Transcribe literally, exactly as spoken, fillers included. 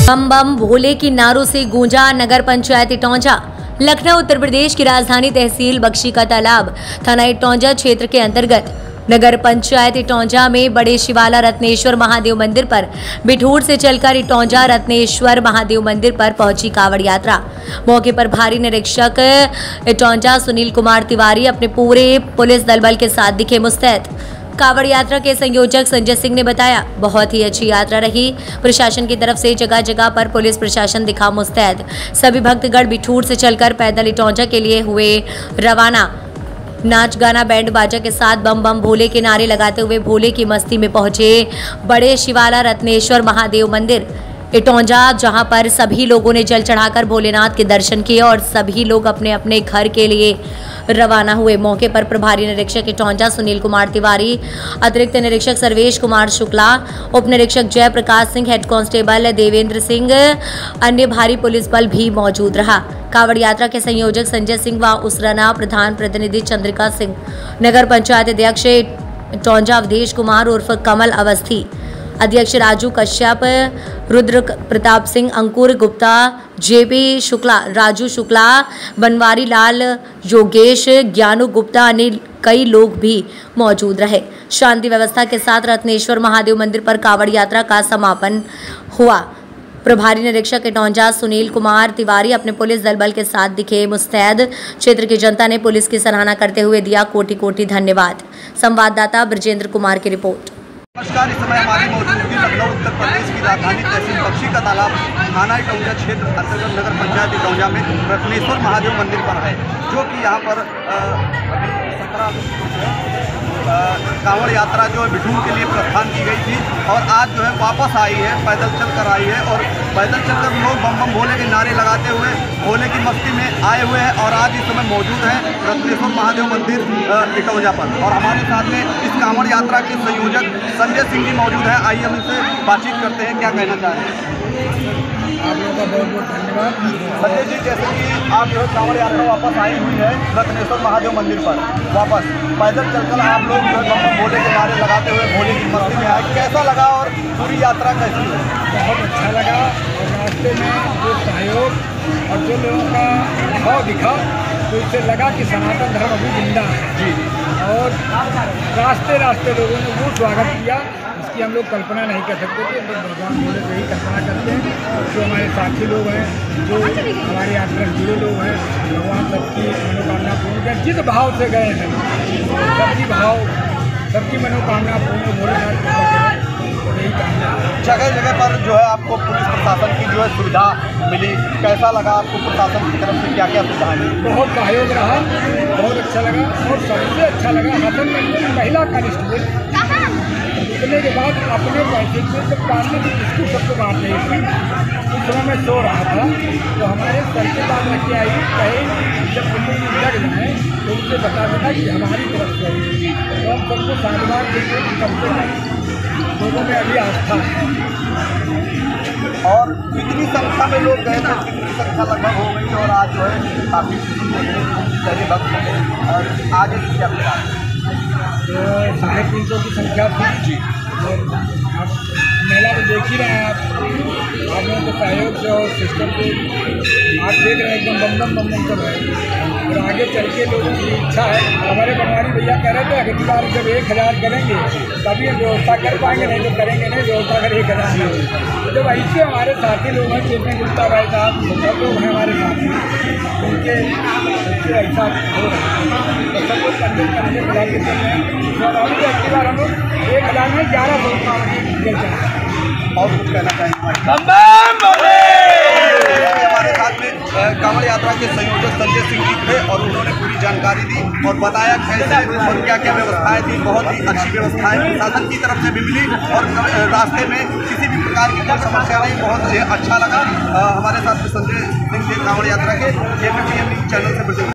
बम बम भोले की नारों से गूंजा नगर पंचायत इटौंजा। लखनऊ उत्तर प्रदेश की राजधानी तहसील बख्शी का तालाब थाना इटौंजा क्षेत्र के अंतर्गत नगर पंचायत इटौंजा में बड़े शिवाला रत्नेश्वर महादेव मंदिर पर बिठूर से चलकर इटौंजा रत्नेश्वर महादेव मंदिर पर पहुंची कावड़ यात्रा। मौके पर भारी निरीक्षक इटौंजा सुनील कुमार तिवारी अपने पूरे पुलिस दल बल के साथ दिखे मुस्तैद। कावड़ यात्रा के संयोजक संजय सिंह ने बताया, बहुत ही अच्छी यात्रा रही। प्रशासन की तरफ से जगह जगह पर पुलिस प्रशासन दिखा मुस्तैद। सभी भक्तगण बिठूर से चलकर पैदल इटौंजा के लिए हुए रवाना। नाच गाना बैंड बाजा के साथ बम बम भोले के नारे लगाते हुए भोले की मस्ती में पहुंचे बड़े शिवाला रत्नेश्वर महादेव मंदिर इटौंजा, जहां पर सभी लोगों ने जल चढ़ाकर भोलेनाथ के दर्शन किए और सभी लोग अपने अपने घर के लिए रवाना हुए। मौके पर प्रभारी निरीक्षक इटौंजा सुनील कुमार तिवारी, अतिरिक्त निरीक्षक सर्वेश कुमार शुक्ला, उप निरीक्षक जयप्रकाश सिंह, हेड कांस्टेबल देवेंद्र सिंह, अन्य भारी पुलिस बल भी मौजूद रहा। कावड़ यात्रा के संयोजक संजय सिंह व उसराना प्रधान प्रतिनिधि चंद्रिका सिंह, नगर पंचायत अध्यक्ष इटौंजा अवधेश कुमार उर्फ कमल अवस्थी, अध्यक्ष राजू कश्यप, रुद्र प्रताप सिंह, अंकुर गुप्ता, जेपी शुक्ला, राजू शुक्ला, बनवारी लाल, योगेश, ज्ञानू गुप्ता, अनिल कई लोग भी मौजूद रहे। शांति व्यवस्था के साथ रत्नेश्वर महादेव मंदिर पर कावड़ यात्रा का समापन हुआ। प्रभारी निरीक्षक इटौंजा सुनील कुमार तिवारी अपने पुलिस दल बल के साथ दिखे मुस्तैद। क्षेत्र की जनता ने पुलिस की सराहना करते हुए दिया कोटि कोटि धन्यवाद। संवाददाता ब्रजेंद्र कुमार की रिपोर्ट। नमस्कार, इस समय हमारी मौजूदगी लखनऊ उत्तर प्रदेश की राजधानी तहसील बख्शी का तालाब थाना इटौंजा क्षेत्र अंतर्गत नगर पंचायत इटौंजा में रत्नेश्वर महादेव मंदिर पर है, जो कि यहाँ पर अभी सत्रह कांवड़ यात्रा जो है बिठूर के लिए प्रस्थान की गई थी और आज जो है वापस आई है, पैदल चल कर आई है और पैदल चलकर लोग बम बम भोले के नारे लगाते हुए भोले की मस्ती में आए हुए हैं और आज इस समय मौजूद है रत्नेश्वर महादेव मंदिर इटौंजा पर। और हमारे साथ में इस कांवड़ यात्रा के संयोजक संजय सिंह जी मौजूद हैं। आइए हम इनसे बातचीत करते हैं, क्या कहना चाह रहे हैं। आप लोगों का बहुत बहुत धन्यवाद। संजय जी, जैसे कि आप जो है कांवड़ यात्रा वापस आई हुई है रत्नेश्वर महादेव मंदिर पर, वापस पैदल चलकर आप लोग जो है बम बम भोले के नारे लगाते हुए भोले की मस्ती में आए, कैसा लगा और पूरी यात्रा कैसी है? बहुत अच्छा लगा और रास्ते में जो सहयोग और जो लोगों का भाव दिखा तो इससे लगा कि सनातन धर्म अभी जिंदा है जी। और रास्ते रास्ते लोगों ने वो स्वागत किया इसकी हम लोग कल्पना नहीं कर सकते थे। तो भगवान भोले से ही कल्पना करते हैं। जो हमारे साथी लोग हैं, जो हमारे यात्रा से जुड़े लोग हैं, भगवान सबकी मनोकामना पूर्ण करें। जिस भाव से गए हैं सबकी भाव सबकी मनोकामना पूर्ण भोलेनाथ को करें, यही कामना। जगह जगह पर जो है आपको पुलिस प्रशासन की जो है सुविधा मिली, कैसा लगा आपको? प्रशासन की तरफ से क्या क्या सुविधाएं मिली? बहुत सहयोग रहा, बहुत अच्छा लगा और सबसे अच्छा लगा हसन मंदिर महिला कांस्टेबल निकलने के बाद अपने पैसे से जब काटने की बिस्कुट सबको बांट रही थी। उस समय मैं सो रहा था तो हमारे सर के पास रख के आई, कहे जब पुलिस लग जाए तो उनसे बता देना कि हमारी तरफ से तो हम सबको साधुवाद देते सबसे लोगों में अभी आस्था है। और कितनी संख्या में लोग गए थे? कितनी संख्या लगभग हो गई और आज जो है काफ़ी सारे भक्त हैं और आज इसकी क्या प्लान? तो साढ़े तीन सौ की संख्या थी जी। और आप मेला तो देख ही रहे हैं, आप आप लोगों के सहयोग से और सिस्टम को आप देख रहे हैं एकदम बम बम बम बम सब है। और आगे चल के लोगों की इच्छा है। हमारे बनवारी भैया कह रहे थे अगली बार जब एक हज़ार करेंगे तभी हम व्यवस्था कर पाएंगे, नहीं तो करेंगे नहीं व्यवस्था कर एक हज़ार। जब ऐसे हमारे साथी लोग हैं, चेतन गुप्ता भाई साहब सब लोग हैं हमारे साथी, उनके ऐसा हो रहा है तो सब लोग कंडक्ट करने बुला के चल रहे हैं। तो अभी अगली बार हम लोग एक हज़ार में ग्यारह सौ मिल जाए। और कुछ कहना चाहेंगे? हमारे साथ में कांवड़ यात्रा के संयोजक संजय सिंह जी थे और उन्होंने पूरी जानकारी दी और बताया कैसे और क्या क्या व्यवस्थाएं थी। बहुत ही अच्छी व्यवस्थाएं प्रशासन की तरफ से भी मिली और रास्ते में किसी भी प्रकार की कोई समस्या नहीं, बहुत अच्छा लगा। हमारे साथ में संजय सिंह जी कांवड़ यात्रा के चैनल से